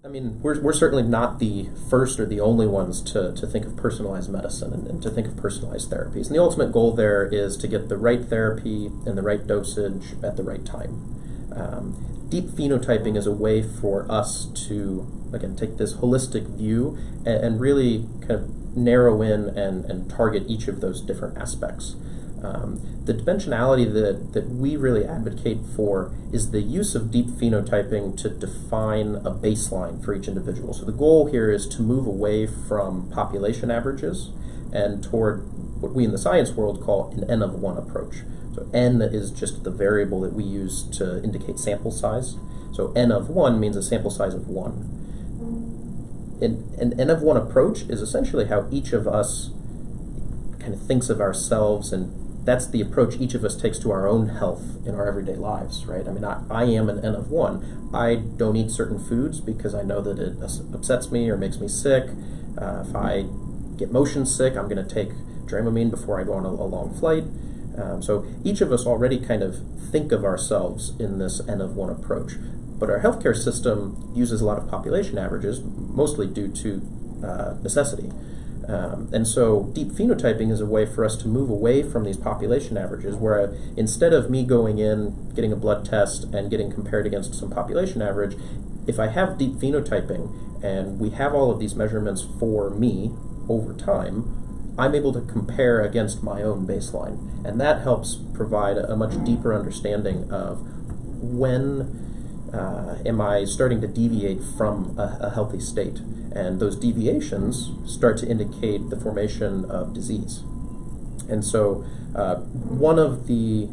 I mean, we're certainly not the first or the only ones to think of personalized medicine and to think of personalized therapies. And the ultimate goal there is to get the right therapy and the right dosage at the right time. Deep phenotyping is a way for us to, again, take this holistic view and really kind of narrow in and target each of those different aspects. The dimensionality that we really advocate for is the use of deep phenotyping to define a baseline for each individual. So the goal here is to move away from population averages and toward what we in the science world call an N of 1 approach. So N is just the variable that we use to indicate sample size. So N of 1 means a sample size of 1. An N of 1 approach is essentially how each of us kind of thinks of ourselves, and that's the approach each of us takes to our own health in our everyday lives, right? I mean, I am an N of 1. I don't eat certain foods because I know that it upsets me or makes me sick. If I get motion sick, I'm going to take Dramamine before I go on a long flight. So each of us already kind of think of ourselves in this N of 1 approach. But our healthcare system uses a lot of population averages, mostly due to necessity. And so deep phenotyping is a way for us to move away from these population averages, where instead of me going in, getting a blood test, and getting compared against some population average, if I have deep phenotyping and we have all of these measurements for me over time, I'm able to compare against my own baseline. And that helps provide a much deeper understanding of when am I starting to deviate from a healthy state. And those deviations start to indicate the formation of disease. And so one of the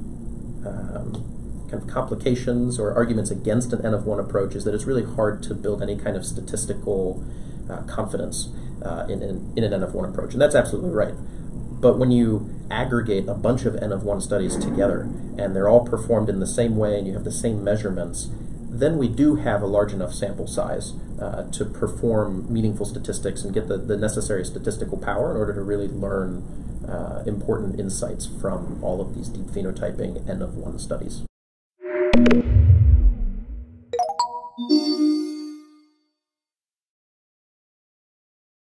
kind of complications or arguments against an N of 1 approach is that it's really hard to build any kind of statistical confidence in an N of 1 approach. And that's absolutely right. But when you aggregate a bunch of N of 1 studies together, and they're all performed in the same way, and you have the same measurements, then we do have a large enough sample size to perform meaningful statistics and get the necessary statistical power in order to really learn important insights from all of these deep phenotyping N of 1 studies.